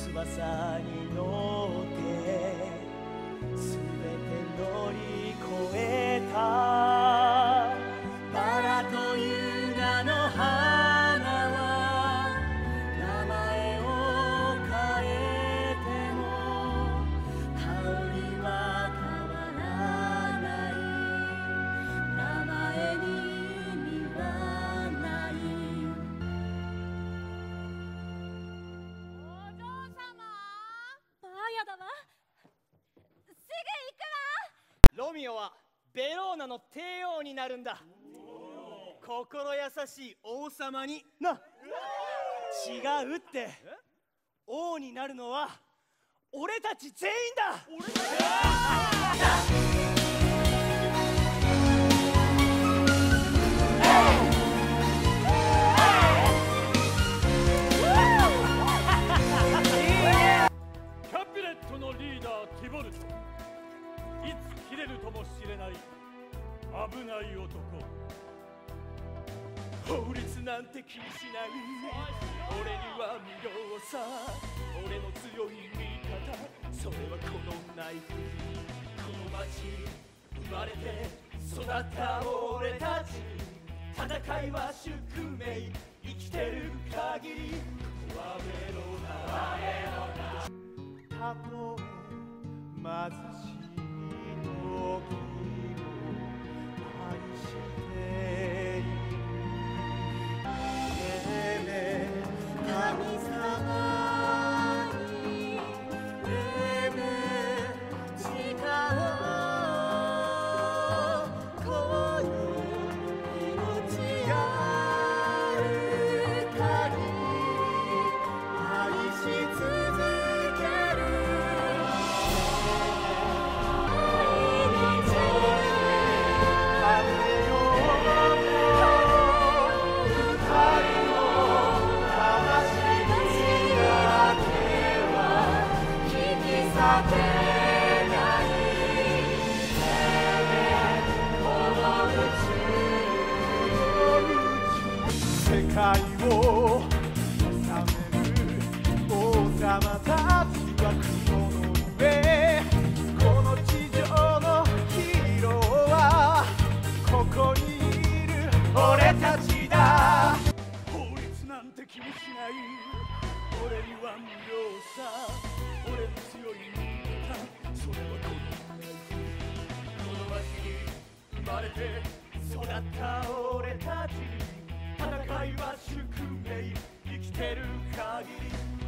翼に乗ってすべて乗り越えた。バラという名の花は名前を変えても香りは変わらない。名前に意味はない。 お嬢様、バーヤだわ。すぐ行くわ。 ロミオはベローナの帝王になるんだ。心優しい王様にな。違うって。王になるのは俺たち全員だ。 キャビネットのリーダーティボルト、いつ切れるともしれない危ない男。 法律なんて気にしない。俺には無料さ。俺の強い味方、それはこのナイフ。この街に生まれて育った俺たち。戦いは宿命、生きてる限りここはベローナ。たとえ貧しい時も愛している。神様に誓おう。この命ある限り愛し続ける。世界を治める王様たちは雲の上。この地上のヒーローはここにいる俺たちだ。法律なんて気にしない。俺には無料さ。俺の強い味方、それはこのナイフ。この街に生まれて育った俺たち。戦いは宿命、生きてる限り